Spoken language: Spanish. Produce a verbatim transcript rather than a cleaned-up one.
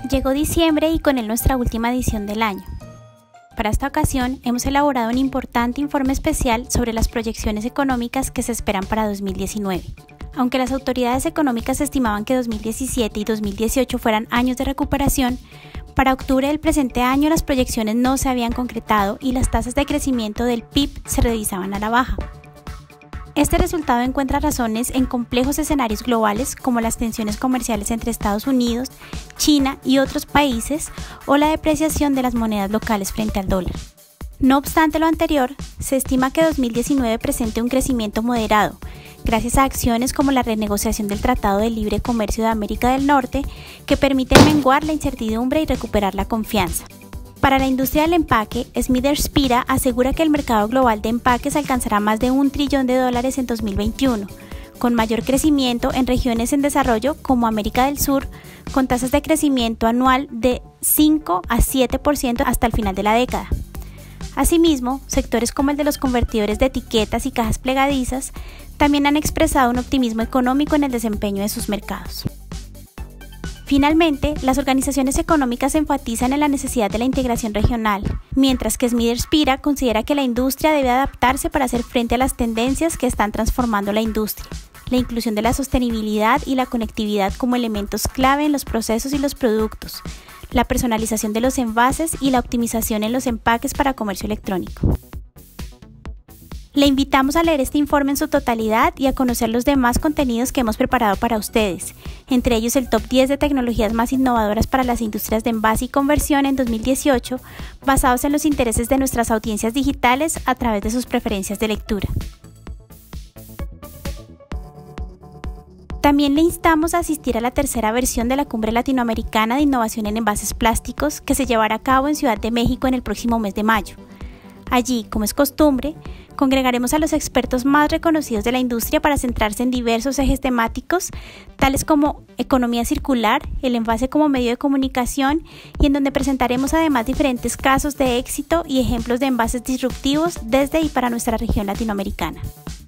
Llegó diciembre y con él nuestra última edición del año. Para esta ocasión hemos elaborado un importante informe especial sobre las proyecciones económicas que se esperan para dos mil diecinueve. Aunque las autoridades económicas estimaban que dos mil diecisiete y dos mil dieciocho fueran años de recuperación, para octubre del presente año las proyecciones no se habían concretado y las tasas de crecimiento del P I B se revisaban a la baja. Este resultado encuentra razones en complejos escenarios globales como las tensiones comerciales entre Estados Unidos, China y otros países o la depreciación de las monedas locales frente al dólar. No obstante lo anterior, se estima que dos mil diecinueve presente un crecimiento moderado, gracias a acciones como la renegociación del Tratado de Libre Comercio de América del Norte, que permiten menguar la incertidumbre y recuperar la confianza. Para la industria del empaque, Smithers Spira asegura que el mercado global de empaques alcanzará más de un trillón de dólares en dos mil veintiuno, con mayor crecimiento en regiones en desarrollo como América del Sur, con tasas de crecimiento anual de cinco a siete por ciento hasta el final de la década. Asimismo, sectores como el de los convertidores de etiquetas y cajas plegadizas también han expresado un optimismo económico en el desempeño de sus mercados. Finalmente, las organizaciones económicas enfatizan en la necesidad de la integración regional, mientras que Smithers Spira considera que la industria debe adaptarse para hacer frente a las tendencias que están transformando la industria, la inclusión de la sostenibilidad y la conectividad como elementos clave en los procesos y los productos, la personalización de los envases y la optimización en los empaques para comercio electrónico. Le invitamos a leer este informe en su totalidad y a conocer los demás contenidos que hemos preparado para ustedes, entre ellos el top diez de tecnologías más innovadoras para las industrias de envase y conversión en dos mil dieciocho, basados en los intereses de nuestras audiencias digitales a través de sus preferencias de lectura. También le instamos a asistir a la tercera versión de la Cumbre Latinoamericana de Innovación en Envases Plásticos que se llevará a cabo en Ciudad de México en el próximo mes de mayo. Allí, como es costumbre, congregaremos a los expertos más reconocidos de la industria para centrarse en diversos ejes temáticos, tales como economía circular, el envase como medio de comunicación y en donde presentaremos además diferentes casos de éxito y ejemplos de envases disruptivos desde y para nuestra región latinoamericana.